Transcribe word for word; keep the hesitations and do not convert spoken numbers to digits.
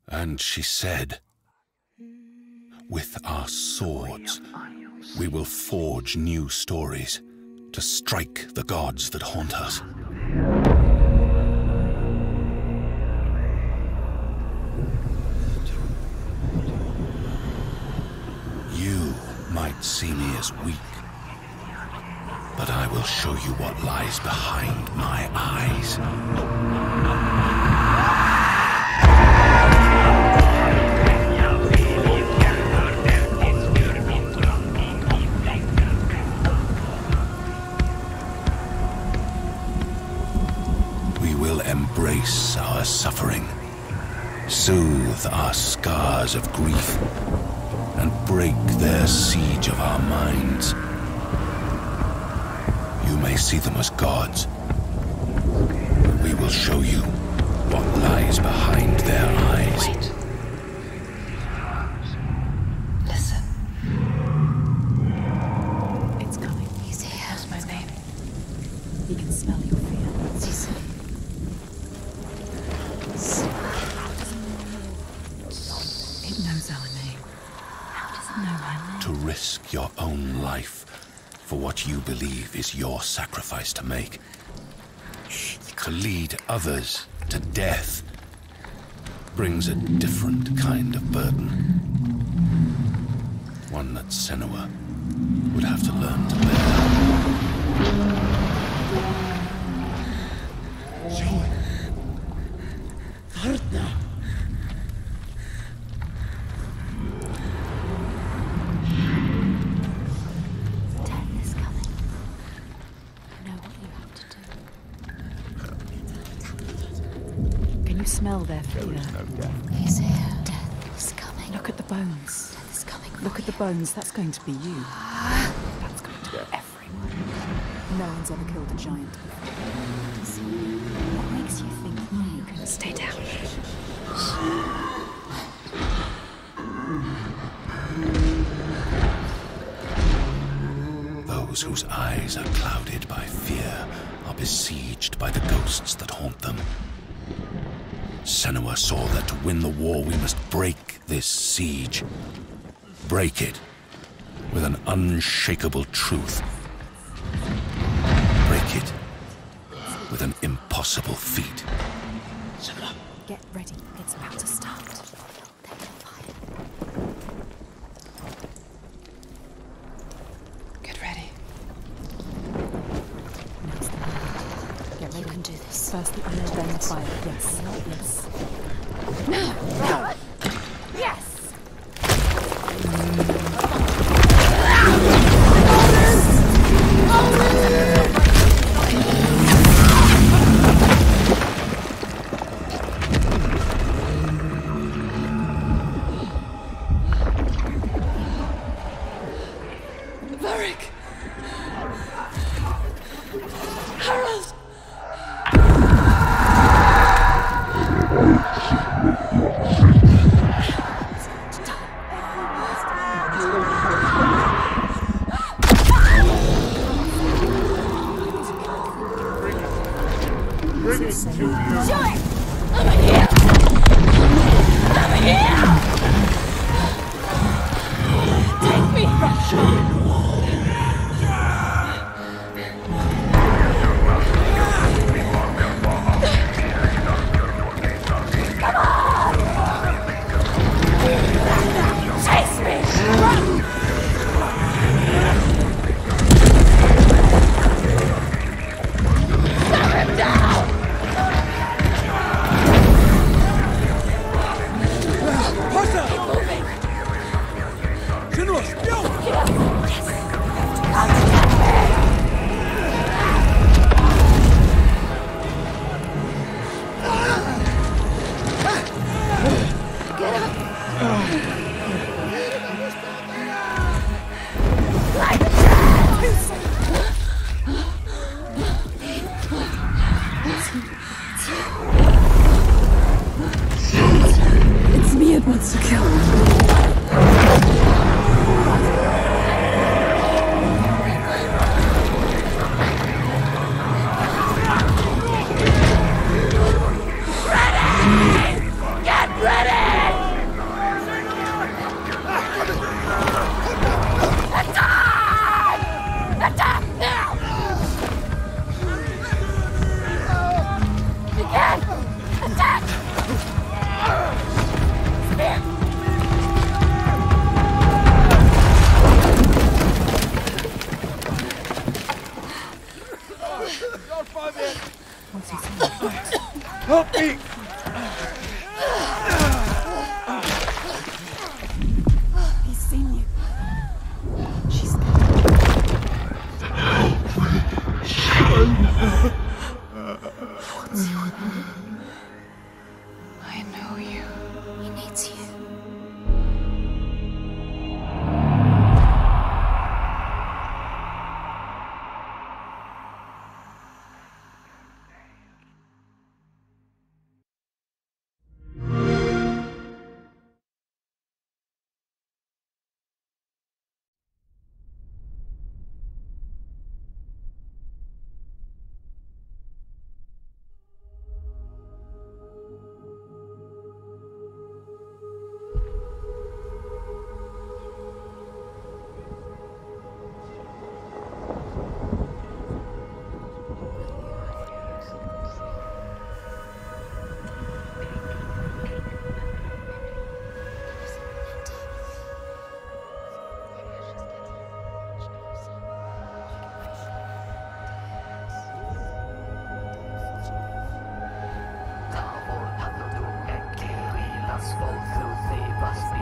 And she said, "With our swords, we will forge new stories to strike the gods that haunt us." You might see me as weak, but I will show you what lies behind my eyes. We will embrace our suffering, soothe our scars of grief, and break their siege of our minds. You may see them as gods, but we will show you what lies behind their eyes. Wait. Listen. It's coming. He's here. That's my name. He can smell your fear. Cecily. It knows our name. How does it know our name? To risk your own life for what you believe is your sacrifice to make. To lead others to death brings a different kind of burden. One that Senua would have to learn to bear. Smell their fear. There is no death. He's here. Death is coming. Look at the bones. Death is coming. Look at the bones. That's going to be you. That's going to be everyone. No one's ever killed a giant before. What makes you think you can Stay down. Those whose eyes are clouded by fear are besieged by the ghosts that haunt them. Senua saw that to win the war we must break this siege. Break it with an unshakable truth. Break it with an impossible feat. get ready. It's about to start. Get ready. Now's the moment. Get ready. You can do this. First the arrow, then the fire. Yes. Yes. No! No! Yes! Varric! Harold! Bring it to you. Joy! I'm here! I'm here! Take me, Russia! Chase me! Run! Stop him down! It's me it wants to kill. Get ready! What's he saying? Help me! He's seen you. She's What's your name? I know you. He needs you. Fall through the bus.